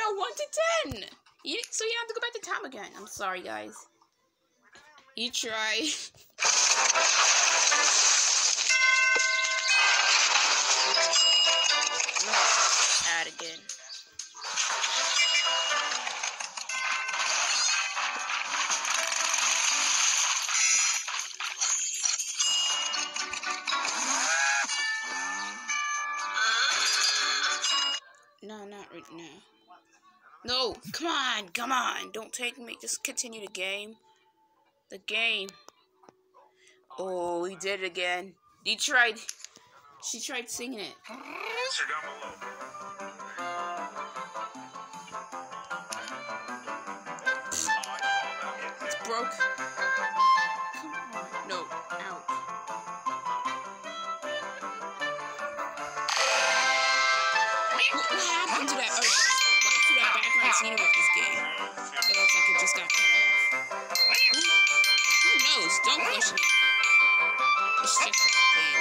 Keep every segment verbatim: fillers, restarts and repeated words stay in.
know, one to ten. You, so you have to go back to time again. I'm sorry, guys. You try. No, add again. No, not right now. No, come on, come on. Don't take me. Just continue the game. The game. Oh, he did it again. He tried. She tried singing it. It's broke. Come on. No, out. What, what happened to that? Oh, what happened to that background scene with this game? It looks like it just got cut off. Who, who knows? Don't question it. It's just a game.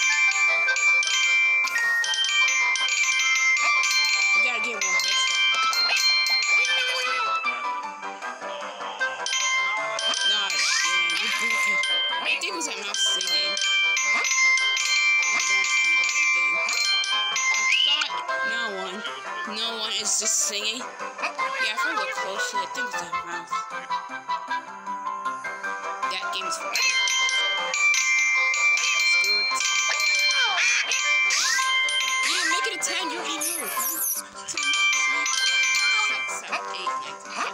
You gotta get one head start. Nah, yeah, you broke it. I think it was that mouse singing. No one. No one is just singing. Yeah, if I look closely, I think it's that mouse. That game's fun. It's good. You didn't make it a ten, you're in here. ten, six, seven, eight, nine, ten.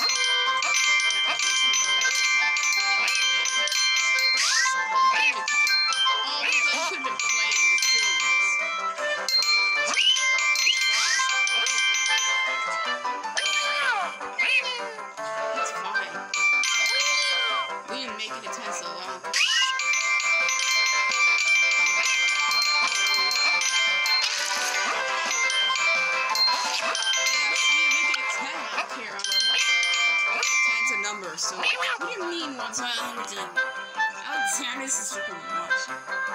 Oh, we could have been playing the series. It's fine. We didn't make it a ten so long. ten's a number, so what do you mean one time? Alexander, this is super much.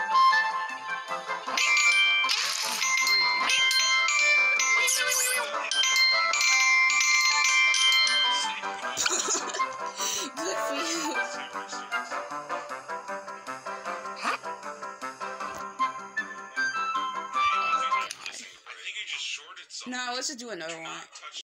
Good for you. Oh, no, let's just do another one.